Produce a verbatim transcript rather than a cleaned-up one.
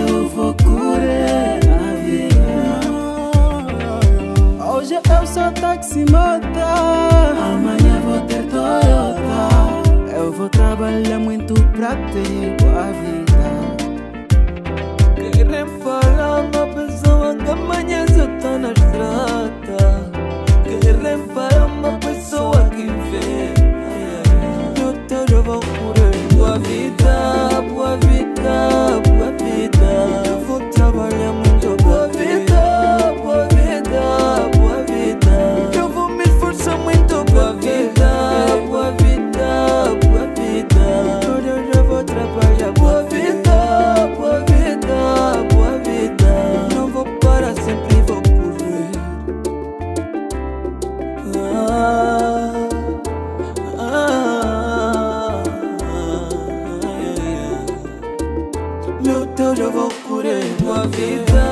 eu vou curar a vida. Hoje eu sou taximota, Amanhã vou ter Toyota. eu vou trabalhar muito pra ter boa vida. Querem falar uma pessoa que amanhã só tá na estrada. Querem parar uma pessoa que vê. Eu te já vou curar boa vida, boa vida, boa vida. Eu vou trabalhar muito boa vida, boa vida, boa vida. Eu vou me esforçar muito boa vida, boa vida, boa vida. Eu já vou trabalhar boa vida, boa vida, boa vida. Não vou parar, sempre vou correr. Ah, ah, ah, meu Deus, eu vou correr boa vida.